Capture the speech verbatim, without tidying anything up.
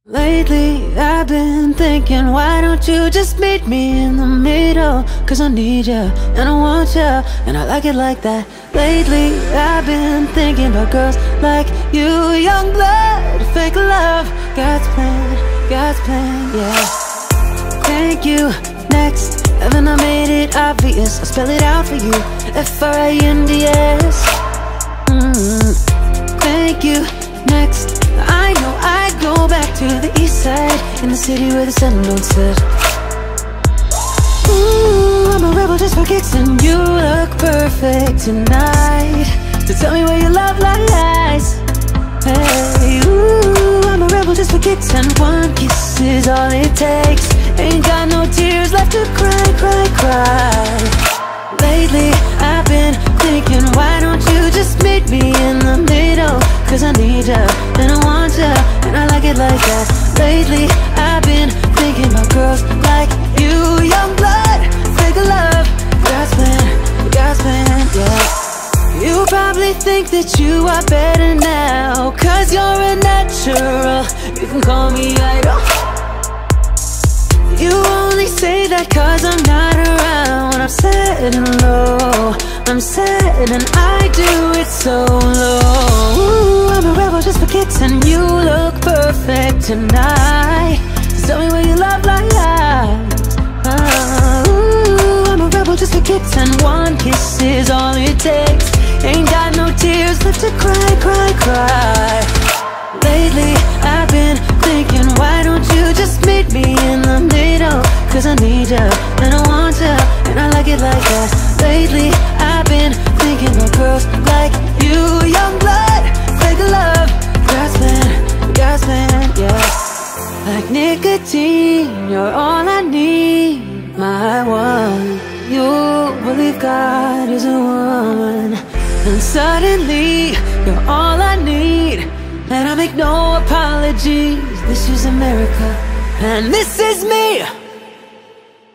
Lately I've been thinking, why don't you just meet me in the middle? Cause I need you, and I want you, and I like it like that. Lately I've been thinking about girls like you, young blood, fake love, God's plan, God's plan, yeah. Thank you, next, haven't I made it obvious? I'll spell it out for you, F R A N D S. mm. Thank you, next, I know I'd go back to the east side, in the city where the sun don't set. Ooh, I'm a rebel just for kicks, and you look perfect tonight. So tell me where your love lies. Hey, ooh, I'm a rebel just for kicks, and one kiss is all it takes. Ain't got no tears left to cry, cry, cry. Lately I've been thinking, why don't you just meet me in the middle? Cause I need you, and I want you, and I like it like that. Lately I've been thinking about girls like you, young blood, fake love, God's plan, God's plan, yeah. You probably think that you are better now, cause you're a natural, you can call me idol. You only say that cause I'm not around. When I'm sad and low, I'm sad and I do it so low. Ooh, I'm a rebel just for kicks, and you look perfect tonight. So tell me where your love lies. uh, Ooh, I'm a rebel just for kicks, and one kiss is all it takes. Ain't got no tears left to cry, cry, cry. Lately I've been thinking, why don't you just meet me in the middle? Cause I need you, and I want you, and I like it like that. Lately I've been thinking about girls like you, young blood, fake love, God's plan, God's plan, yeah. Like nicotine, you're all I need, my one. You believe God is a woman, and suddenly you're all I need, and I make no apologies. This is America, and this is me.